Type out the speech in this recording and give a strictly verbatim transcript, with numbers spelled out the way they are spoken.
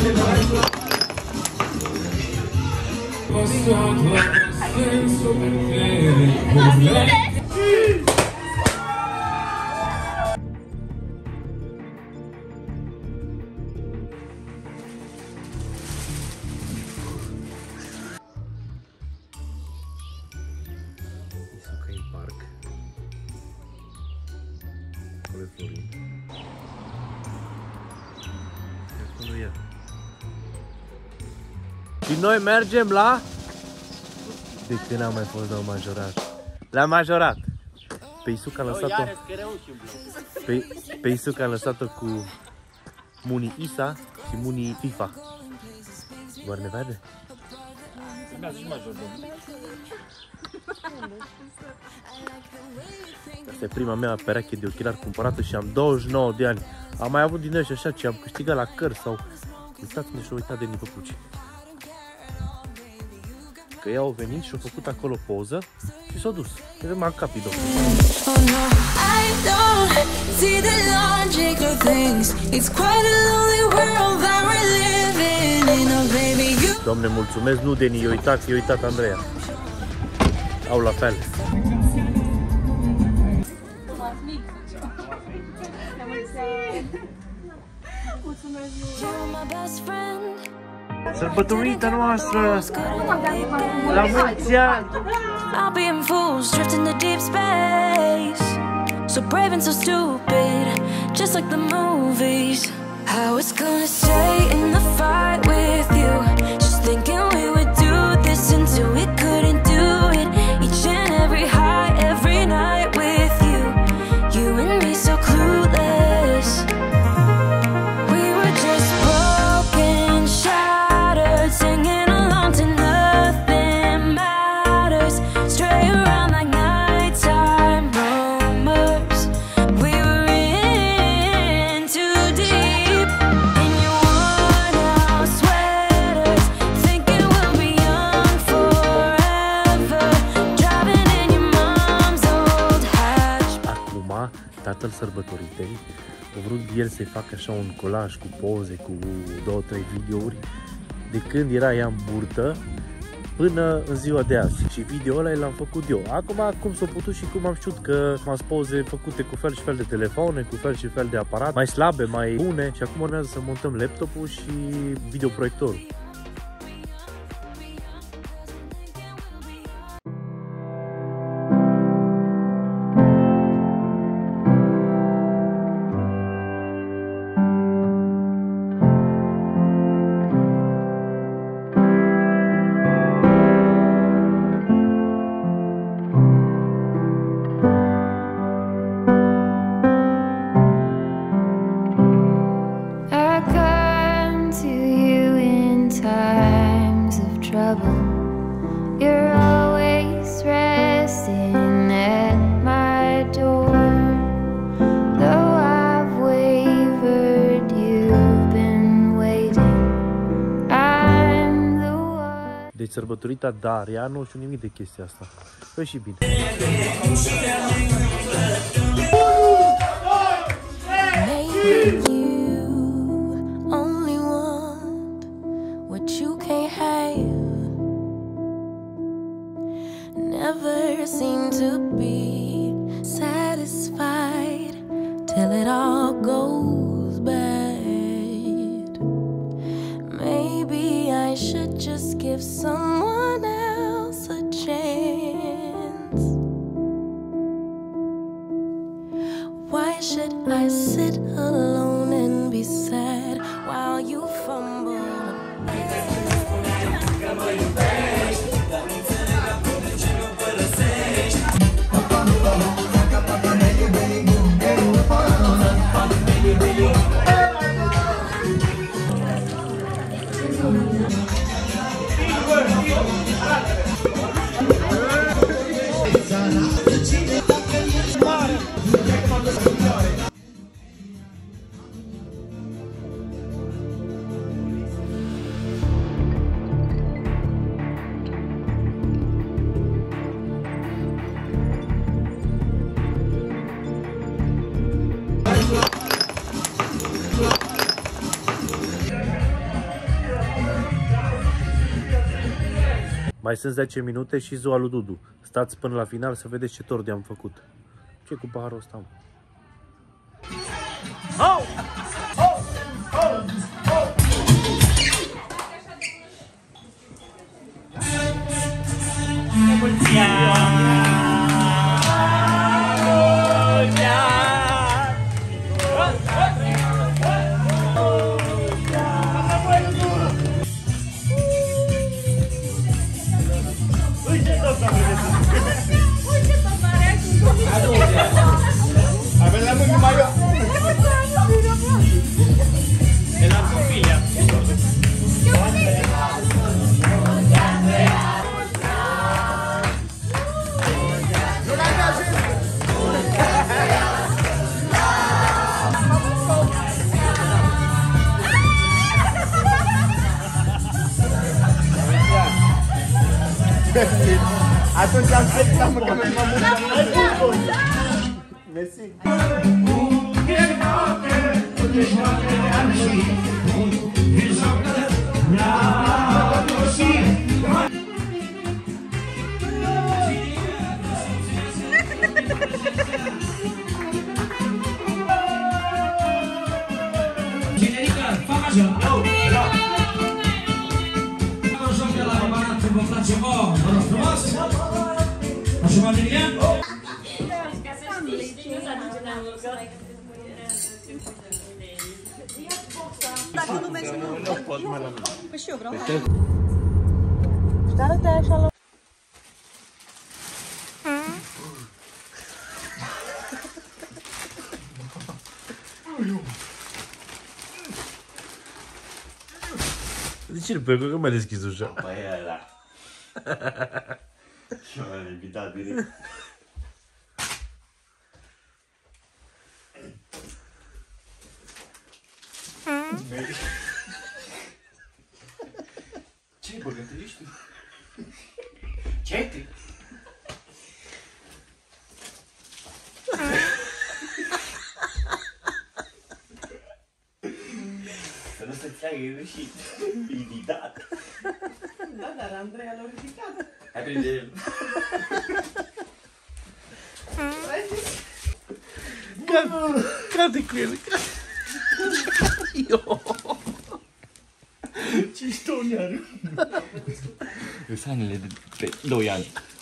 Și noi mergem la... De când am mai fost la majorat? La majorat! Pe Isuca am lăsat-o... Pe, pe Isuca am lăsat-o cu Muni Isa și Muni FIFA. Doar ne vede? Asta e prima mea pereche de ochelari cumpărată și am douăzeci și nouă de ani. Am mai avut din ăștia așa ce am câștigat la cărți sau... Uitați-ne și-au uitat de nipăpuci. Că ei au venit și au făcut acolo poză și s-au dus. Vedem al capido. Doamne, mulțumesc, nu Deni, i-a uitat, i-a uitat Andreea. Au la fel. Sărbătorita noastră! La mulți ani! I'll be in fools drifting to deep space, so brave and so stupid, just like the movies. How it's gonna stay in the fight with you, just thinking we would do this until we couldn't do it. Each and every high, every night with you, you and me so clueless. We were just broken, shattered, singing along to nothing matters, stray around like nighttime rumors. We were in too deep, in your worn-out sweaters, thinking we'll be young forever, driving in your mom's old hatch. Acum, tatăl sărbătoritei a vrut el să-i facă așa un colaj cu poze, cu două, trei videouri de când era ea în burtă până în ziua de azi. Și video-ul ăla l-am făcut eu. Acum, cum s-a putut și cum am știut că m-am poze făcute cu fel și fel de telefoane, cu fel și fel de aparat, mai slabe, mai bune, și acum urmează să montăm laptopul și videoproiectorul. Deci sărbătorita Daria nu știu nimic de chestia asta. Păi și bine. Never seem to be satisfied till it all goes bad. Maybe I should just give someone else a chance. Why should I sit alone and be sad while you fumble? Mai sunt zece minute și ziua lui Dudu. Stați până la final să vedeți ce tort i-am făcut. Ce cu paharul ăsta, mă? Oh! Oh! Oh! Oh! Atunci am să să mă că mă mult. Mersi. Vă place vouă, vă rog frumos! Așa mă Adrian? Dacă nu mergi, nu pot mai la mine. Păi și eu vreau. Arată așa la... De ce nu pe că mai deschis ușa? Păi ăla. Și m-am invitat direct. Ce-i băgătăiești? Ce-ai te? Să nu se-ți ai rușit. Invitat. Da, dar Andreea l-a ridicat. Hai prinde-l. Cade cu el. Ce stone are? Sunt hainele de pe doi ani.